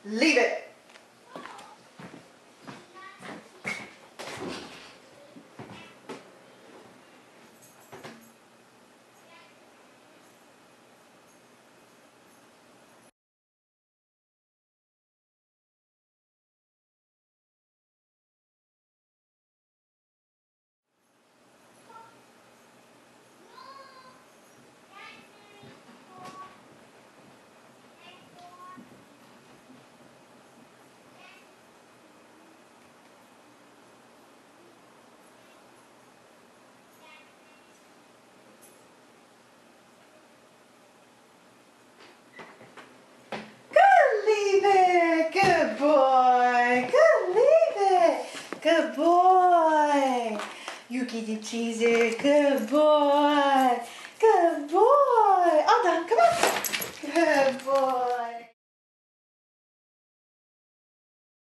leave it. Good boy. You get the cheesy. Good boy. Good boy. All done. Come on. Good boy.